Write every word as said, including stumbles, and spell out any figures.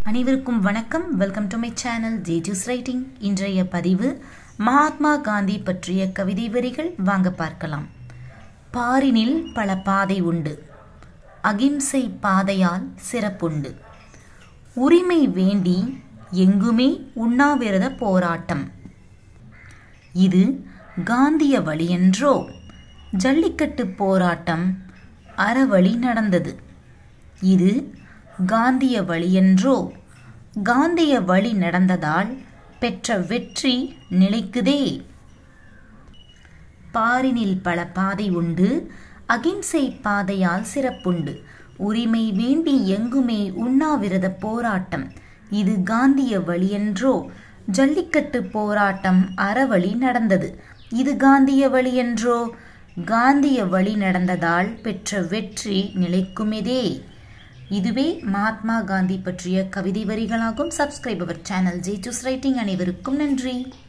அனைவருக்கும் வணக்கம். Welcome to my channel ஜேஜூஸ் writing. இன்றைய பதிவு மகாத்மா காந்தி பற்றிய கவிதை வரிகள். வாங்க பார்க்கலாம். பாரினில் பல பாதை உண்டு, அகிம்சை பாதையால் சிறப்புண்டு. உரிமை வேண்டி எங்குமே உண்ணாவிரத போராட்டம். இது காந்திய வழியென்றோ? ஜல்லிக்கட்டு போராட்டம் அறவழி நடந்தது. இது காந்திய வழியென்றோ? காந்திய வழி நடந்ததால் பெற்ற வெற்றி நிலைக்குதே. பாரினில் பல பாதை உண்டு, அகிம்சை பாதையால் சிறப்புண்டு. உரிமை வேண்டி எங்குமே உண்ணாவிரத போராட்டம். இது காந்திய வழியென்றோ? ஜல்லிக்கட்டு போராட்டம் அறவழி நடந்தது. இது காந்திய வழியென்றோ? காந்திய வழி நடந்ததால் பெற்ற வெற்றி நிலைக்குமிதே. இதுவே மகாத்மா காந்தி பற்றிய கவிதை வரிகளாகும். சப்ஸ்கிரைப் அவர் சேனல் ஜேஜூஸ் ரைட்டிங். அனைவருக்கும் நன்றி.